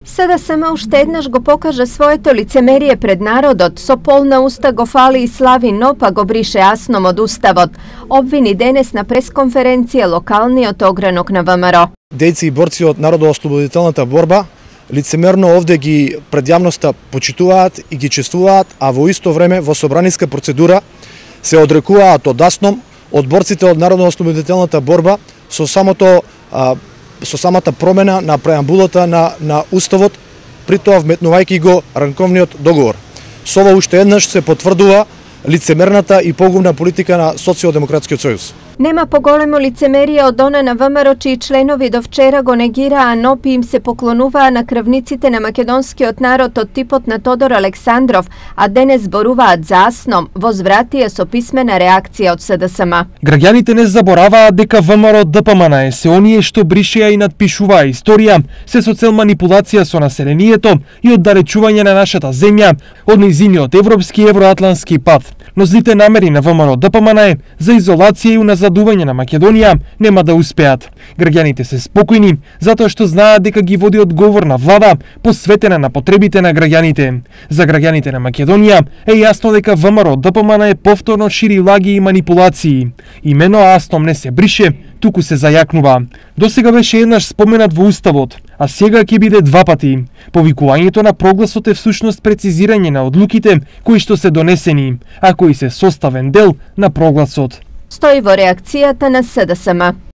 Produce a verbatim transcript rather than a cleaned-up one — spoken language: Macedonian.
Sada samo уште еднаш го покажа своето лицемерие пред народот, со полна уста го фали и слави, но па го брише асном од уставот, обвини денес на пресконференција локалниот огранок на ВМРО. Дејци и борци од народоослободителната борба лицемерно овде ги пред јавноста почитуваат и ги чествуваат, а во исто време во собраниска процедура се одрекуваат од асном од борците од народоослободителната борба со самото а, со самата промена на преамбулата на, на Уставот, при тоа вметнувајќи го ранковниот договор. Со ова уште еднаш се потврдува лицемерната и погубна политика на Социјалдемократскиот сојуз. Нема поголемо лицемерие од она на ВМРО, чии членови до вчера го негираа, но пи им се поклонуваа на крвниците на македонскиот народ од типот на Тодор Александров, а денес зборуваат за асном, возвратија со писмена реакција од СДСМ. Граѓаните не забораваат дека ВМРО ДПМН се оние што бришеа и надпишуваа историја, се со цел манипулација со населението и оддалечување на нашата земја од нејзиниот европски и евроатлански пат. Но злите намери на ВМРО ДПМН за изолација и уназадување на Македонија нема да успеат. Граѓаните се спокојни затоа што знаат дека ги води одговорна влада посветена на потребите на граѓаните. За граѓаните на Македонија е јасно дека ВМРО ДПМН повторно шири лаги и манипулации. Имено асном не се брише, туку се зајакнува. Досега беше еднаш споменат во Уставот, а сега ќе биде два пати. Повикувањето на прогласот е всушност прецизирање на одлуките кои што се донесени, а кои се составен дел на прогласот. Стои во реакцијата на СДСМ.